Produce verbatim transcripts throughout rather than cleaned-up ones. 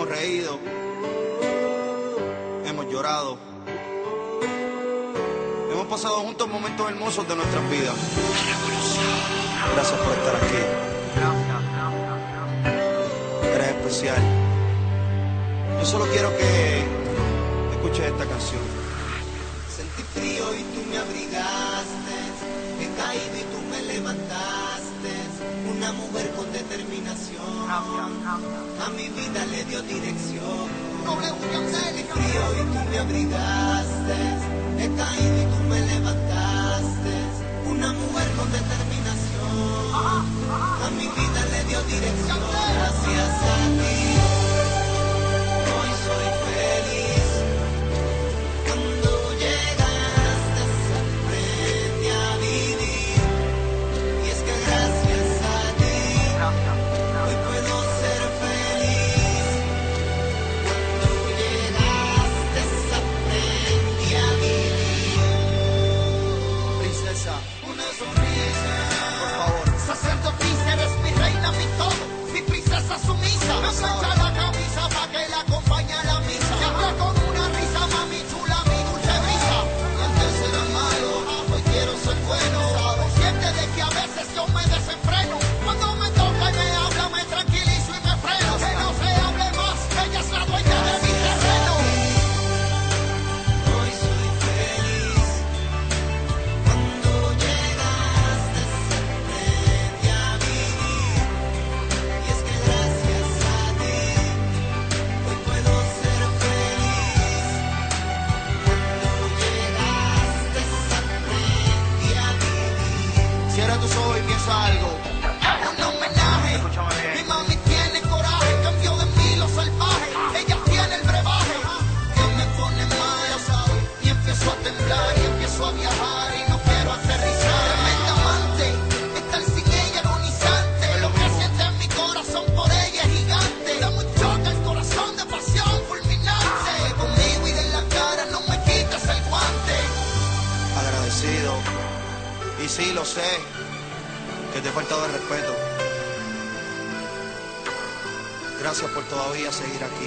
hemos reído, hemos llorado, hemos pasado juntos momentos hermosos de nuestras vidas. Gracias por estar aquí. Eres especial. Yo solo quiero que escuches esta canción. Sentí frío y tú me abrigaste, he caído y tú me levantaste. Una mujer con determinación, a mi vida le dio dirección. Sentí frío y tú me abrigaste, he caído y tú me levantaste. Una mujer con determinación, a mi vida le dio dirección. Gracias a ti, hoy soy feliz. Cuando llegaste aprendí a vivir, y es que gracias a ti hoy puedo ser feliz. Cuando llegaste aprendí a vivir. Princesa, Una sonrisa, por favor. sacerdotisa, eres mi reina, mi todo, mi princesa sumisa. Me plancha la camisa pa' que la acompañe a la misa. Siempre con una risa, mami chula, mi dulce brisa. Y antes era malo, hoy quiero ser bueno. Consciente de que a veces yo me desenfreno. Cuando me toca y me habla, me tranquilizo y me freno. Que no se hable más, ella es la dueña de mi terreno. Hoy soy feliz. Cuando llegaste aprendí a vivir, y es que gracias a ti hoy puedo ser feliz. Cuando llegaste aprendí a vivir. Cierra tus ojos y piensa algo. Un homenaje, Escúchame bien. mi mami tiene coraje, cambió de mí lo salvaje, ella tiene el brebaje, que me pone mal, y empiezo a temblar, y empiezo a viajar, y no quiero aterrizar. Tremenda amante, estar sin ella agonizante, lo que siente en mi corazón por ella es gigante. Da muy choca el corazón de pasión fulminante, conmigo y de la cara no me quitas el guante. Agradecido. Y sí, lo sé, que te he faltado el respeto. Gracias por todavía seguir aquí.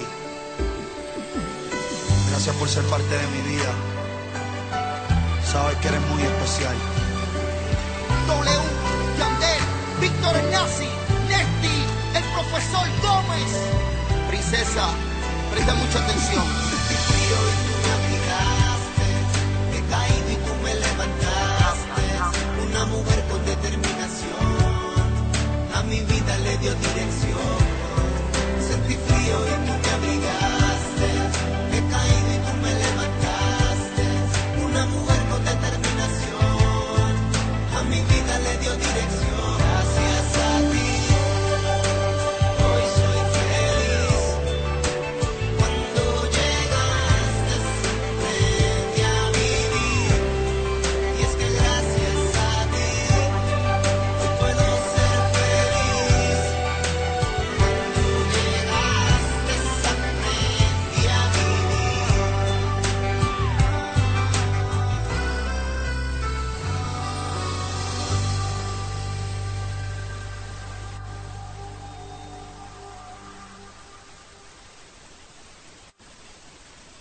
Gracias por ser parte de mi vida. Sabes que eres muy especial. W, Yandel, Víctor Nazi, Nesti, el profesor Gómez. Princesa, presta mucha atención. Sentí frío y tú me abrigaste, he caído y tú me levantaste. Una mujer con determinación, a mi vida le dio dirección.